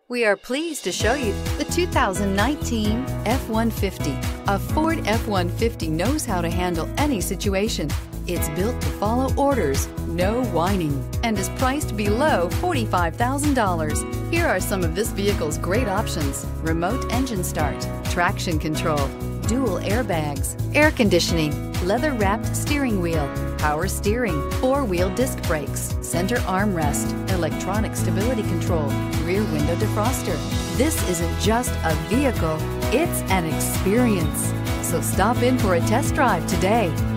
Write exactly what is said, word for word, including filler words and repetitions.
We are pleased to show you the two thousand nineteen F one fifty. A Ford F one fifty knows how to handle any situation. It's built to follow orders, no whining, and is priced below forty-five thousand dollars. Here are some of this vehicle's great options: remote engine start, traction control, dual airbags, air conditioning, leather-wrapped steering wheel, power steering, four-wheel disc brakes, center armrest, electronic stability control, rear window defroster. This isn't just a vehicle, it's an experience. So stop in for a test drive today.